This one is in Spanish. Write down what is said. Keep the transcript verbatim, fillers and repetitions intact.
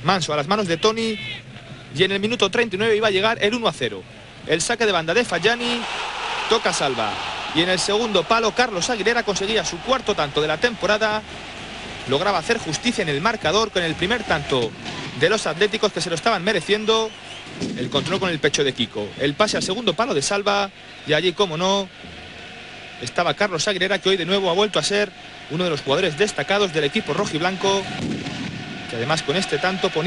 Manso a las manos de Toni. Y en el minuto treinta y nueve iba a llegar el uno a cero. El saque de banda de Fallani. Toca Salva. Y en el segundo palo Carlos Aguilera conseguía su cuarto tanto de la temporada. Lograba hacer justicia en el marcador con el primer tanto de los atléticos, que se lo estaban mereciendo. El control con el pecho de Kiko. El pase al segundo palo de Salva. Y allí, como no, estaba Carlos Aguilera, que hoy de nuevo ha vuelto a ser uno de los jugadores destacados del equipo rojiblanco, que además con este tanto ponía